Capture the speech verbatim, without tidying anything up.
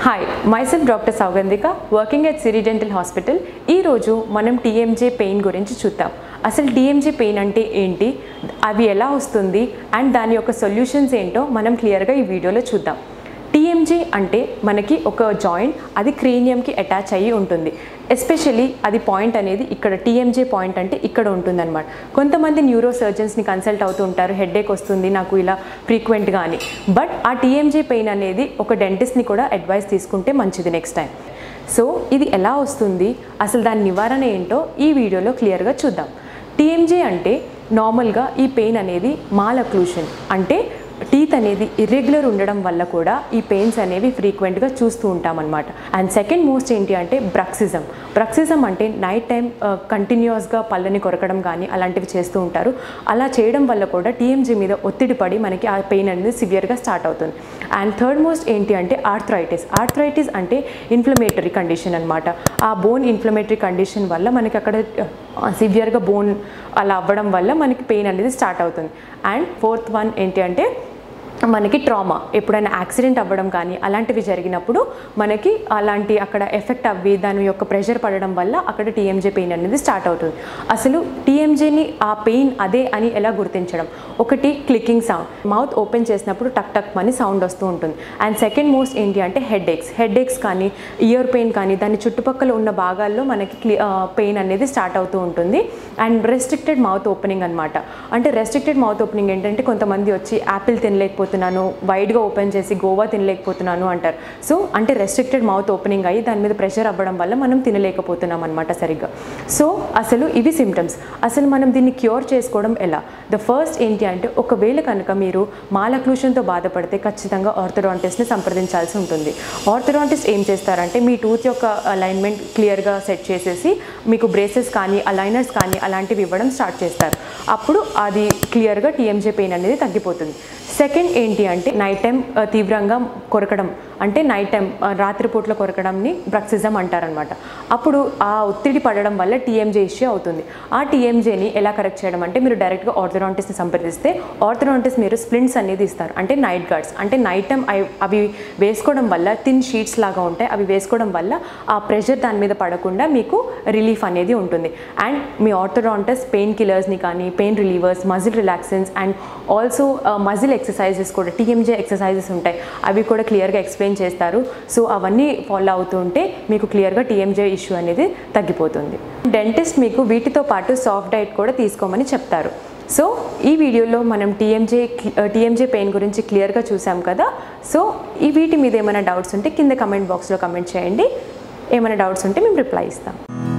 Hi, myself Doctor Saugandhika, working at Siri Dental Hospital. ఈ రోజు మనం T M J పెయిన్ గురించి చూద్దాం. అసలు T M J పెయిన్ అంటే ఏంటి, అవి ఎలా వస్తుంది అండ్ దాని యొక్క సొల్యూషన్స్ ఏంటో మనం క్లియర్గా ఈ వీడియోలో చూద్దాం. T M J అంటే మనకి ఒక జాయింట్, అది క్రేనియంకి అటాచ్ అయ్యి ఉంటుంది. ఎస్పెషల్లీ అది పాయింట్ అనేది ఇక్కడ T M J పాయింట్ అంటే ఇక్కడ ఉంటుందన్నమాట. కొంతమంది న్యూరో సర్జన్స్ని కన్సల్ట్ అవుతూ ఉంటారు, హెడేక్ వస్తుంది నాకు ఇలా ఫ్రీక్వెంట్గా అని. బట్ ఆ T M J పెయిన్ అనేది ఒక డెంటిస్ట్ని కూడా అడ్వైస్ తీసుకుంటే మంచిది నెక్స్ట్ టైం. సో ఇది ఎలా వస్తుంది, అసలు దాని నివారణ ఏంటో ఈ వీడియోలో క్లియర్గా చూద్దాం. T M J అంటే నార్మల్గా ఈ పెయిన్ అనేది మాలక్లూషన్, అంటే టీత్ అనేది ఇర్రెగ్యులర్ ఉండడం వల్ల కూడా ఈ పెయిన్స్ అనేవి ఫ్రీక్వెంట్గా చూస్తూ ఉంటామన్నమాట. అండ్ సెకండ్ మోస్ట్ ఏంటి అంటే బ్రక్సిజం. బ్రక్సిజం అంటే నైట్ టైం కంటిన్యూస్గా పళ్ళని కొరకడం కానీ అలాంటివి చేస్తూ ఉంటారు. అలా చేయడం వల్ల కూడా T M J మీద ఒత్తిడి పడి మనకి ఆ పెయిన్ అనేది సివియర్గా స్టార్ట్ అవుతుంది. అండ్ థర్డ్ మోస్ట్ ఏంటి అంటే ఆర్థరైటిస్. ఆర్థరైటిస్ అంటే ఇన్ఫ్లమేటరీ కండిషన్ అనమాట. ఆ బోన్ ఇన్ఫ్లమేటరీ కండిషన్ వల్ల మనకి అక్కడ సివియర్గా బోన్ అలా అవ్వడం వల్ల మనకి పెయిన్ అనేది స్టార్ట్ అవుతుంది. అండ్ ఫోర్త్ వన్ ఏంటి అంటే మనకి ట్రామా, ఎప్పుడైనా యాక్సిడెంట్ అవ్వడం కానీ అలాంటివి జరిగినప్పుడు మనకి అలాంటి అక్కడ ఎఫెక్ట్ అవ్వి దాని యొక్క ప్రెషర్ పడడం వల్ల అక్కడ T M J పెయిన్ అనేది స్టార్ట్ అవుతుంది. అసలు T M Jని ఆ పెయిన్ అదే అని ఎలా గుర్తించడం? ఒకటి క్లికింగ్ సౌండ్, మౌత్ ఓపెన్ చేసినప్పుడు టక్ టక్ అని సౌండ్ వస్తూ ఉంటుంది. అండ్ సెకండ్ మోస్ట్ ఏంటి అంటే హెడేక్స్. హెడేక్స్ కానీ ఇయర్ పెయిన్ కానీ దాని చుట్టుపక్కల ఉన్న భాగాల్లో మనకి పెయిన్ అనేది స్టార్ట్ అవుతూ ఉంటుంది. అండ్ రెస్ట్రిక్టెడ్ మౌత్ ఓపెనింగ్ అనమాట. అంటే రెస్ట్రిక్టెడ్ మౌత్ ఓపెనింగ్ ఏంటంటే కొంతమంది వచ్చి యాపిల్ తినలేకపోతే వైడ్గా ఓపెన్ చేసి గోవా తినలేకపోతున్నాను అంటారు. సో అంటే రెస్ట్రిక్టెడ్ మౌత్ ఓపెనింగ్ అయ్యి దాని మీద ప్రెషర్ అవ్వడం వల్ల మనం తినలేకపోతున్నాం అనమాట సరిగ్గా. సో అసలు ఇవి సిమ్టమ్స్. అసలు మనం దీన్ని క్యూర్ చేసుకోవడం ఎలా? ద ఫస్ట్ ఏంటి అంటే ఒకవేళ కనుక మీరు మాలక్లూషన్తో బాధపడితే ఖచ్చితంగా ఆర్థోడాంటిస్ట్ని సంప్రదించాల్సి ఉంటుంది. ఆర్థోడాంటిస్ట్ ఏం చేస్తారంటే మీ టూత్ యొక్క అలైన్మెంట్ క్లియర్గా సెట్ చేసేసి మీకు బ్రేసెస్ కానీ అలైనర్స్ కానీ అలాంటివి ఇవ్వడం స్టార్ట్ చేస్తారు. అప్పుడు అది క్లియర్గా T M J పెయిన్ అనేది తగ్గిపోతుంది. సెకండ్ ఏంటి అంటే నైట్ టైం తీవ్రంగా కొరకడం, అంటే నైట్ టైం రాత్రిపూట్ల కొరకడంని బ్రక్సిజం అంటారనమాట. అప్పుడు ఆ ఒత్తిడి పడడం వల్ల T M J ఇష్యూ అవుతుంది. ఆ T M Jని ఎలా కరెక్ట్ చేయడం అంటే మీరు డైరెక్ట్గా ఆర్థోడాంటిస్ట్ని సంప్రదిస్తే ఆర్థోడాంటిస్ట్ మీరు స్ప్లింట్స్ అనేది ఇస్తారు, అంటే నైట్ గార్డ్స్. అంటే నైట్ టైం అవి వేసుకోవడం వల్ల థిన్ షీట్స్ లాగా ఉంటాయి, అవి వేసుకోవడం వల్ల ఆ ప్రెషర్ దాని మీద పడకుండా మీకు రిలీఫ్ అనేది ఉంటుంది. అండ్ మీ ఆర్థోడాంటిస్ట్ పెయిన్ కిల్లర్స్ని కానీ pain relievers, muscle relaxants and also muscle exercises కూడా T M J ఎక్సర్సైజెస్ ఉంటాయి, అవి కూడా క్లియర్గా ఎక్స్ప్లెయిన్ చేస్తారు. సో అవన్నీ ఫాలో అవుతూ ఉంటే మీకు క్లియర్గా T M J ఇష్యూ అనేది తగ్గిపోతుంది. డెంటిస్ట్ మీకు వీటితో పాటు సాఫ్ట్ డైట్ కూడా తీసుకోమని చెప్తారు. సో ఈ వీడియోలో మనం T M J T M J pain గురించి క్లియర్గా చూసాం కదా. సో ఈ వీటి మీద ఏమైనా డౌట్స్ ఉంటే కింద కమెంట్ బాక్స్లో కమెంట్ చేయండి. ఏమైనా డౌట్స్ ఉంటే మేము రిప్లై ఇస్తాం.